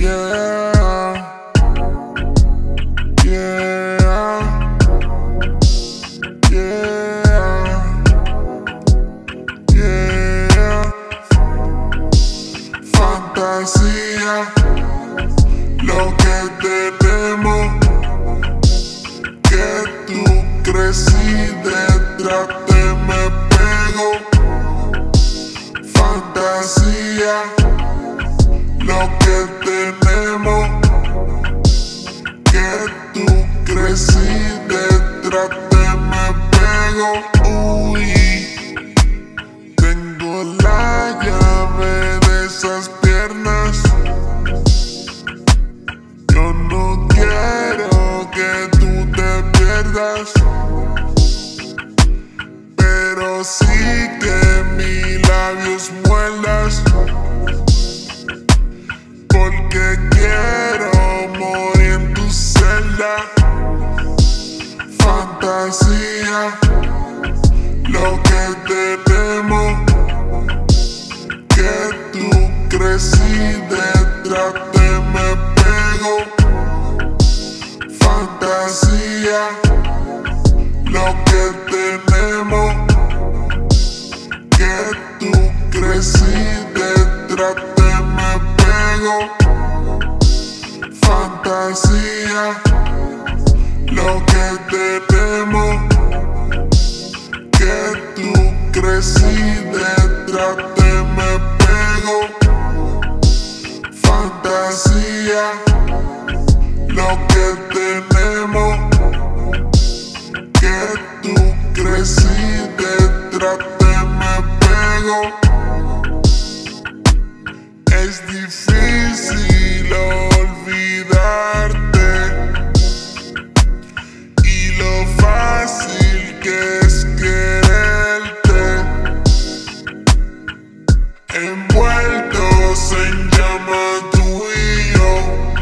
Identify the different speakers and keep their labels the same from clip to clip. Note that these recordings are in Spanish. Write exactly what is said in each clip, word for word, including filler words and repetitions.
Speaker 1: Yeah, yeah, yeah, yeah. Fantasía, lo que tenemos, que tú crecí detrás de me pego. Fantasía, lo que tenemos, que tú crecí detrás de me pego. Uy, tengo la llave de esas piernas. Yo no quiero que tú te pierdas, pero sí que mis labios muerdas, porque quiero morir en tu celda. Fantasía, lo que tenemos, que tú crecí detrás de me pego. Fantasía, lo que tenemos, que tú crecí detrás de me pego. Fantasía, lo que tenemos, que tú crecí detrás de me pego. Fantasía, lo que tenemos, que tú crecí detrás de me pego. Es difícil olvidarte y lo fácil que es quererte, envueltos en llama tú y yo.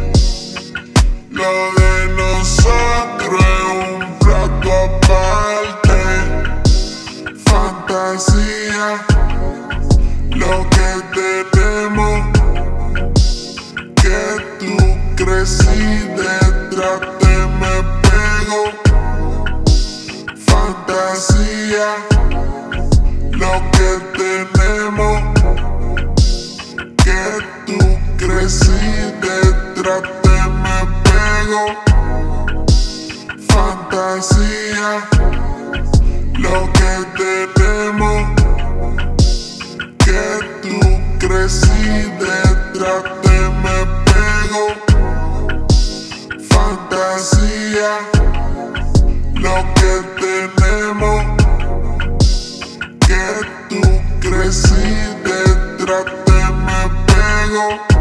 Speaker 1: Lo de nosotros es un plato aparte. Fantasía, lo que tenemos, que tú crecí detrás de me pego. Fantasía, lo que tenemos, que tú crecí detrás de me pego. Fantasía, lo que tenemos, que tú crecí detrás de me pego. Fantasía, lo que tenemos, que tú crecí detrás de me pego.